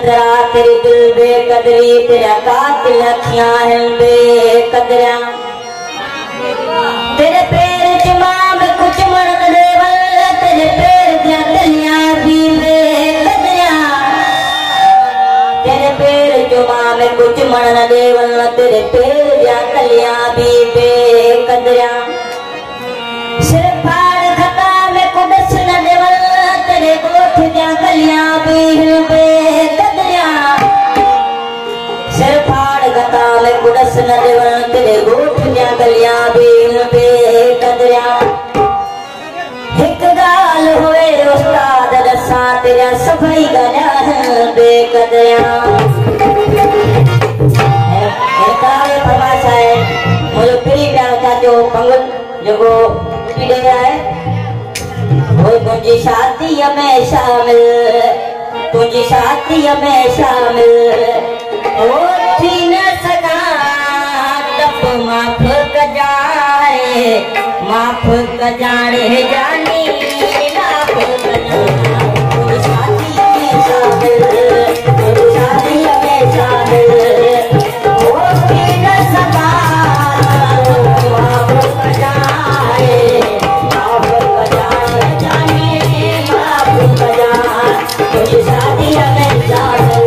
कदरा तेरे दिल बेकदरी तेरा कातिल अखियां हैं बेकदरा तेरे पैर जुमा में कुछ मरद देवल तेरे पैर दिया तलियां भी बेकदरा तेरे पैर जुमा में कुछ मरद देवल तेरे पैर दिया तलियां भी बेकदरा सिर फाड़ खता में कुदस न देवल तेरे गोठ दिया गलियां भी बेकदरा सिर फाड़ खता में कुदस न देवल तेरे गोठ दिया गलियां भी बेकदरा एक गाल होए उस्ताद रसा तेरा सफाई गला बेकदरा काले परमाशा है मुझे पीड़ी प्यार का जो पंगल जो वो पीड़े है वो तुझी शादी में शामिल तुझी शादी में शामिल वो थी न सका तब माफ कर जाए माफ कर जाने जानी माफ कर जाए तुझी शादी में शामिल तुझी शादी में शामिल वो थी न सका माफ कर जाए माफ कर जाए जाने माफ कर जाए तुझी शादी में शामिल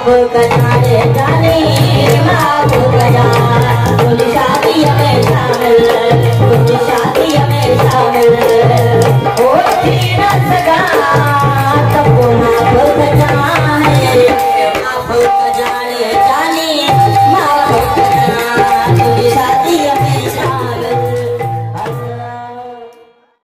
जाने माफ कर जा तुझी शादी में शामिल